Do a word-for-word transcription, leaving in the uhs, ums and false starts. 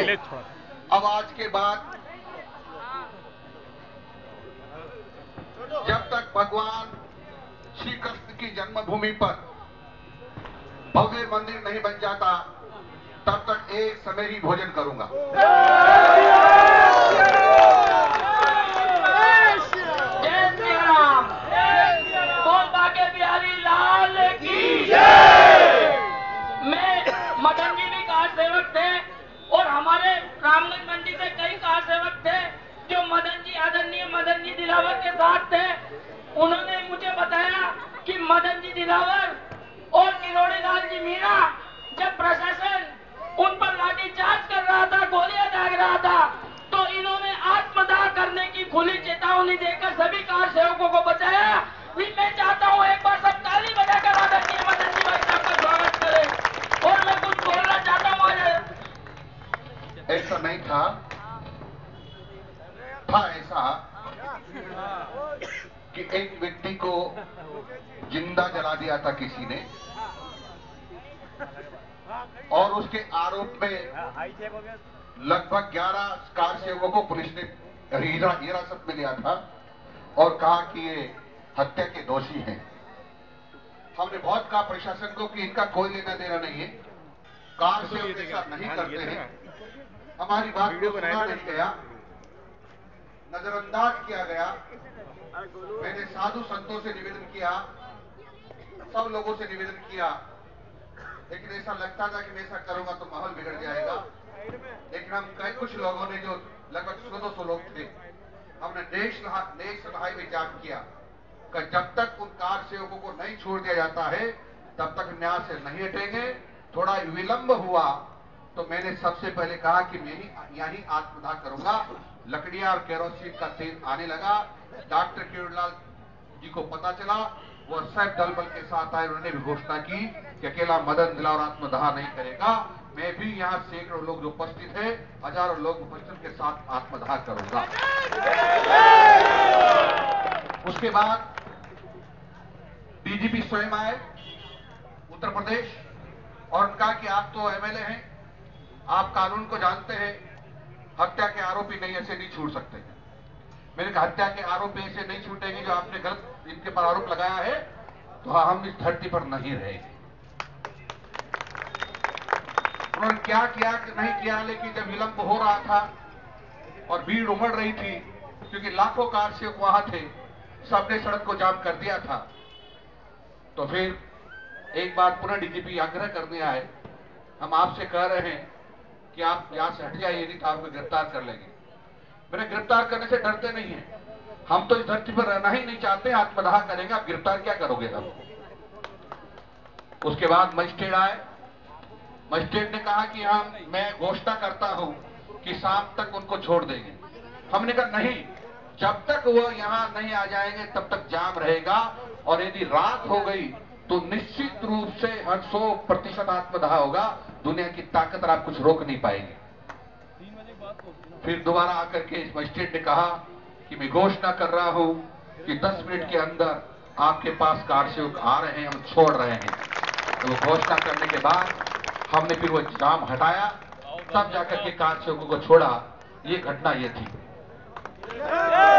अब आज के बाद जब तक भगवान श्री कृष्ण की जन्मभूमि पर भव्य मंदिर नहीं बन जाता तब तक एक समय ही भोजन करूंगा। जय श्री राम। बोल बाके बिहारी लाल की जय। मैं मदन जी भी कार सेवक थे और हमारे रामगंज मंडी से कई कार सेवक थे जो मदन जी आदरणीय मदन जी दिलावर के साथ थे। उन्होंने मुझे बताया कि मदन जी दिलावर और किरोड़ी लाल जी मीणा जब प्रशासन उन पर लाठीचार्ज कर रहा था, गोलियां दाग रहा था, तो इन्होंने आत्मदाह करने की खुली चेतावनी देकर सभी कार सेवकों को बचाया। मैं चाहता हूँ एक बार सब ताली बजाकर आदरणीय मदन जी भाई साहब का स्वागत करें। और मैं कुछ बोलना चाहता हूँ। आज ऐसा नहीं था था ऐसा कि एक व्यक्ति को जिंदा जला दिया था किसी ने और उसके आरोप में लगभग ग्यारह कार सेवकों को पुलिस ने हिरासत में लिया था और कहा कि ये हत्या के दोषी हैं। हमने बहुत कहा प्रशासन को कि इनका कोई लेना देना नहीं है, कार सेवक ऐसा नहीं करते हैं। हमारी बात को सुना नहीं गया, नजरअंदाज किया गया। मैंने साधु संतों से निवेदन किया, सब लोगों से निवेदन किया, लेकिन ऐसा लगता था कि मैं ऐसा करूंगा तो माहौल बिगड़ जाएगा। लेकिन हम कई कुछ लोगों ने जो लगभग सौ दो सौ लोग थे, हमने नेशनल हाईवे जाम किया कि जब तक उन कार सेवकों को नहीं छोड़ दिया जाता है तब तक न्याय से नहीं हटेंगे। थोड़ा विलंब हुआ तो मैंने सबसे पहले कहा कि मैं ही यही आत्मदाह करूंगा। लकड़ियां और केरोसिन का तेल आने लगा। डॉक्टर किरोड़ीलाल जी को पता चला, वो सब दल बल के साथ आए। उन्होंने भी घोषणा की कि अकेला मदन दिलावर आत्मदाह नहीं करेगा, मैं भी यहाँ सैकड़ों लोग जो उपस्थित है, हजारों लोग उपस्थित के साथ आत्मदाह करूंगा। उसके बाद डीजीपी स्वयं आए उत्तर प्रदेश और कहा कि आप तो एमएलए हैं, आप कानून को जानते हैं, हत्या के आरोपी नहीं ऐसे नहीं छूट सकते। मैंने कहा हत्या के आरोपी ऐसे नहीं छूटेंगे, जो आपने गलत इनके पर आरोप लगाया है तो हम इस धरती पर नहीं रहेंगे। उन्होंने क्या किया कि नहीं किया, लेकिन जब विलंब हो रहा था और भीड़ उमड़ रही थी, क्योंकि लाखों कार सेवक वहां थे, सबने सड़क को जाम कर दिया था, तो फिर एक बार पुनः डीजीपी आग्रह करने आए, हम आपसे कह रहे हैं कि आप यहां से हट जाइए, नहीं तो आपको गिरफ्तार कर लेंगे। मैंने गिरफ्तार करने से डरते नहीं है, हम तो इस धरती पर रहना ही नहीं चाहते, आत्मदाह करेंगे, आप गिरफ्तार क्या करोगे हम। उसके बाद मजिस्ट्रेट आए, मजिस्ट्रेट ने कहा कि हम मैं घोषणा करता हूं कि शाम तक उनको छोड़ देंगे। हमने कहा नहीं, जब तक वो यहां नहीं आ जाएंगे तब तक जाम रहेगा, और यदि रात हो गई तो निश्चित रूप से हर सौ प्रतिशत आत्मदाह होगा। दुनिया की ताकत आप कुछ रोक नहीं पाएंगे। फिर दोबारा आकर के इस मजिस्ट्रेट ने कहा कि मैं घोषणा कर रहा हूं कि दस मिनट के अंदर आपके पास कार सेवक आ रहे हैं, हम छोड़ रहे हैं। तो वो घोषणा करने के बाद हमने फिर वो जाम हटाया, तब जाकर के कार सेवकों को छोड़ा। ये घटना ये थी।